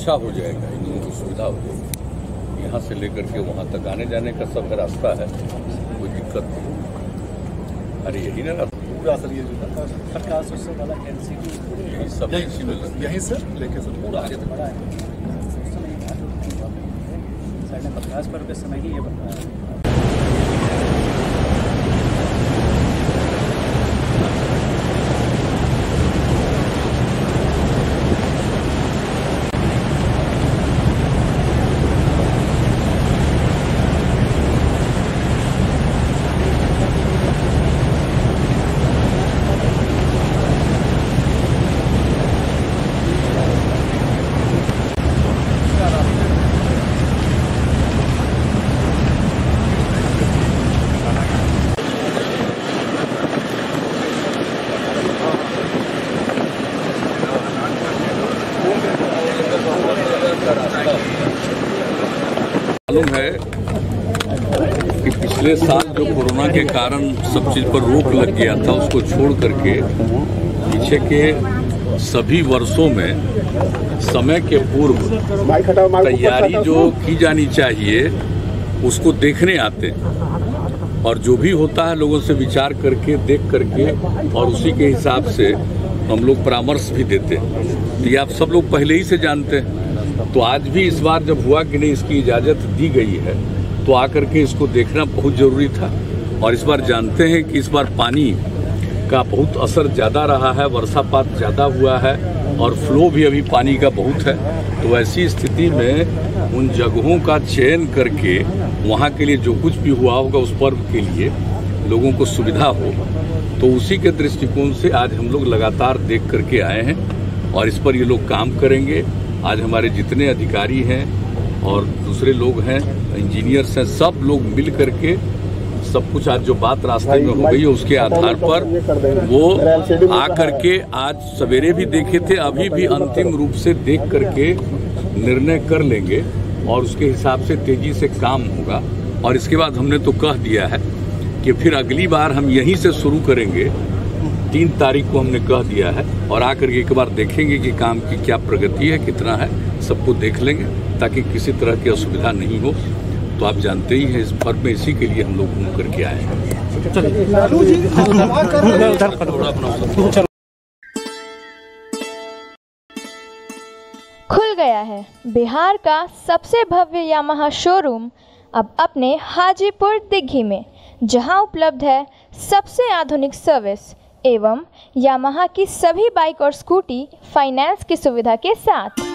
अच्छा हो जाएगा, इन लोगों को सुविधा हो जाएगी। यहाँ से लेकर के वहाँ तक आने जाने का सब रास्ता है, कोई दिक्कत नहीं। अरे यही ना पूरा सर, ये जो प्रकाश उससे वाला एनसीटी यही सब यहीं से लेके सब पूरा आगे तक बड़ा है। प्रकाश पर्व के समय ही ये बनता है। मालूम है कि पिछले साल जो कोरोना के कारण सब चीज पर रोक लग गया था, उसको छोड़ करके पीछे के सभी वर्षों में समय के पूर्व तैयारी जो की जानी चाहिए उसको देखने आते हैं, और जो भी होता है लोगों से विचार करके देख करके और उसी के हिसाब से हम लोग परामर्श भी देते हैं। तो ये आप सब लोग पहले ही से जानते हैं। तो आज भी इस बार जब हुआ कि नहीं इसकी इजाज़त दी गई है, तो आकर के इसको देखना बहुत ज़रूरी था। और इस बार जानते हैं कि इस बार पानी का बहुत असर ज़्यादा रहा है, वर्षापात ज़्यादा हुआ है और फ्लो भी अभी पानी का बहुत है। तो ऐसी स्थिति में उन जगहों का चयन करके वहाँ के लिए जो कुछ भी हुआ होगा उस पर्व के लिए लोगों को सुविधा हो, तो उसी के दृष्टिकोण से आज हम लोग लगातार देख करके आए हैं और इस पर ये लोग काम करेंगे। आज हमारे जितने अधिकारी हैं और दूसरे लोग हैं, इंजीनियर्स हैं, सब लोग मिल करके सब कुछ आज जो बात रास्ते में हो गई है उसके आधार पर वो आ करके आज सवेरे भी देखे थे, अभी भी अंतिम रूप से देख करके निर्णय कर लेंगे और उसके हिसाब से तेजी से काम होगा। और इसके बाद हमने तो कह दिया है कि फिर अगली बार हम यहीं से शुरू करेंगे। 3 तारीख को हमने कह दिया है और आकर के एक बार देखेंगे कि काम की क्या प्रगति है, कितना है, सबको देख लेंगे ताकि किसी तरह की असुविधा नहीं हो। तो आप जानते ही हैं इस पर्व में इसी के लिए हम लोग घूम करके आए हैं। खुल गया है बिहार का सबसे भव्य यामाहा शोरूम अब अपने हाजीपुर दिघी में, जहां उपलब्ध है सबसे आधुनिक सर्विस एवं यामाहा की सभी बाइक और स्कूटी फाइनेंस की सुविधा के साथ।